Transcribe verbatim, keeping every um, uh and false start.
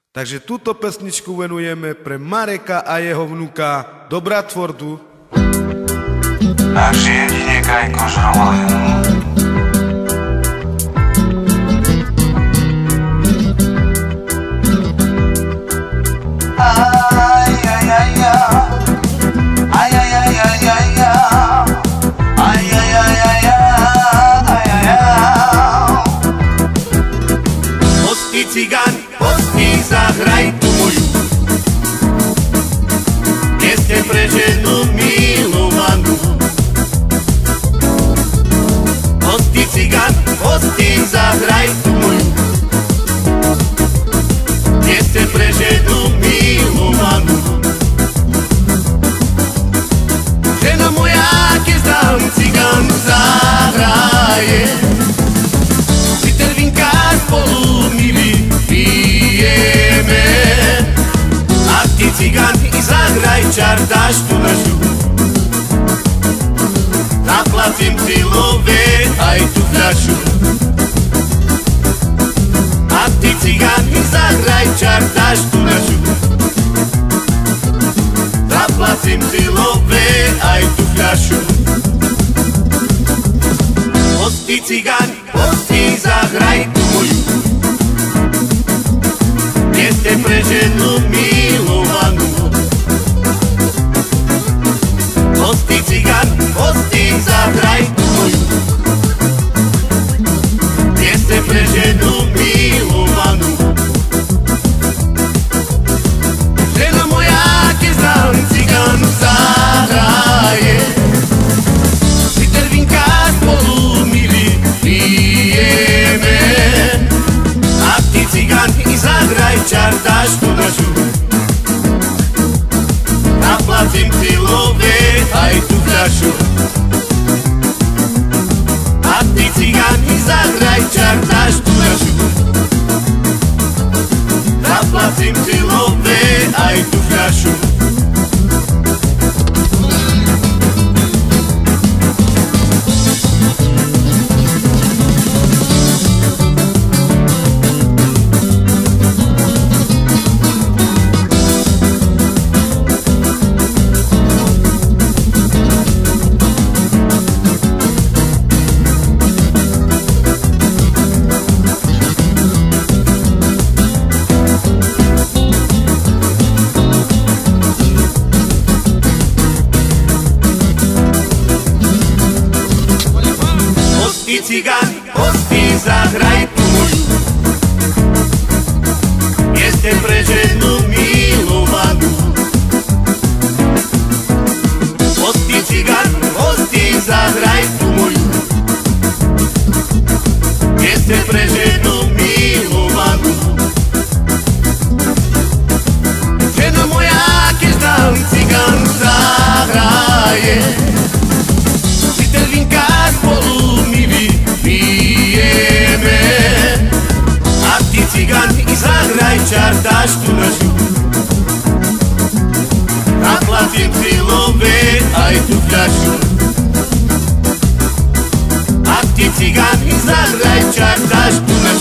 Takže túto pesničku venujeme pre Mareka a jeho vnuka do Bradfordu. Ak si jedine Gajko žrala. Aj, aj, aj, aj. Aj, aj, aj, aj, aj, aj. Aj, aj, aj, aj, aj. Aj, aj, aj. Hostý cigán, hostý, zahraj tu moju. Dnes te pre ženu milovanú. Hostý cigán, hostý, zahraj tu moju. Dnes te pre ženu milovanú. Žena moja, keď dám cigán, zahraje. Liter vinka spolu my vypijeme. A ty cigán, i zahraj čar, dáš tu našu. Zaplatím ti love aj tú fľašu. A ty cigán, i zahraj čar, dáš tu našu. Zaplatím ti love aj tú fľašu. Hostý cigán, hostý, zahraj tu moju. Dnes te pre ženu milovanú. Hostý cigán, hostý, zahraj tu moju. Dnes te pre ženu milovanú. Žena moja, keď znám cigán, zahraje. Liter vinka spolu my vypijeme. A ty cigán, i zahraj čar, dáš tu našu. Zaplatím ti love aj tú fľašu. A ty cigán, i zahraj čar, dáš tu našu. Zaplatím ti love aj tú fľašu. Hostý cigán, hostý, zahraj tu moju. Dnes te pre ženu milovanú. Hostý cigán, hostý, zahraj tu moju. Dnes te pre ženu milovanú. Žena moja, keď dám cigán, zahraje. Liter vinka spolu my vypijeme. A ty cigán, i zahraj čar, dáš tu našu. Zaplatím ti love aj tú fľašu. A ty cigán, i zahraj čar, dáš tu našu.